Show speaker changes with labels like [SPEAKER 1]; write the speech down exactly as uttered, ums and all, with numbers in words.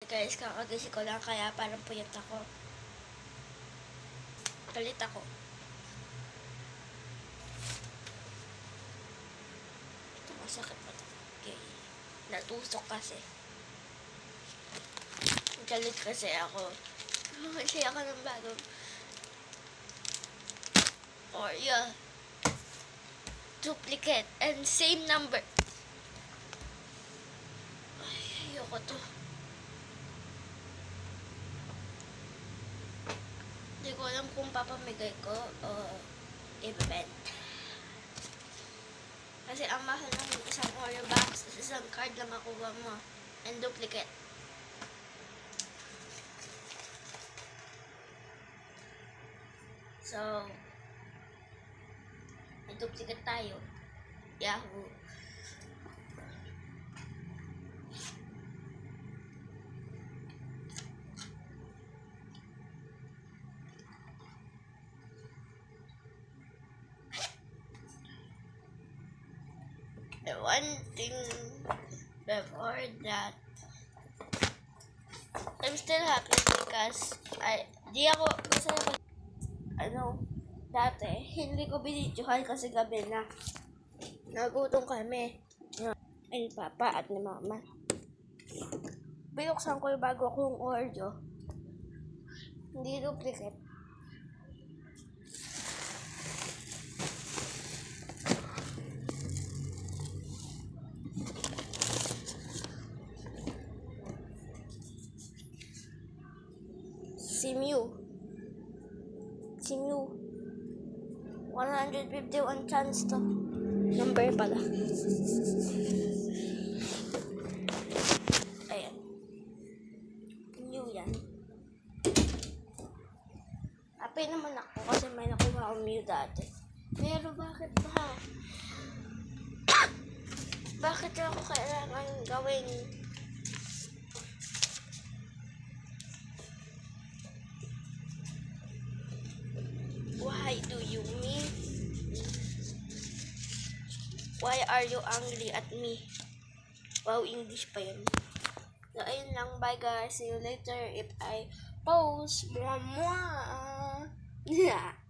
[SPEAKER 1] guys, kakagising ko lang kaya parang puyat ako. Galit ako. Ito masakit pa ito. Okay. Natusok kasi. Galit kasi ako. Kasi ako ng bagong or yeah. Duplicate and same number. Ay, ayoko to. Hindi ko alam kung papamigay ko o i-bent. Kasi ang mahal ng isang Oreo box, isang card lang makuha mo. And duplicate. So, may duplicate tayo. Yahoo! The one thing before that, I'm still happy because I, di ako, kasi ano, dati, hindi ko binidyohan kasi gabi na. Nagutom kami. Ay, papa at ni mama. Binuksan ko yung bago kong Oreo. Hindi duplicate. Simu. Simu. one hundred fifty-one chance to. Number pala. Ayan. New yan. Happy naman ako kasi may nakuha akong Mew dati. Pero bakit ba? Bakit ako kailangan gawin? Why do you mean? Why are you angry at me? Wow, English pa yun. So, ayun lang. Bye guys. See you later if I post. Mwah, mwah.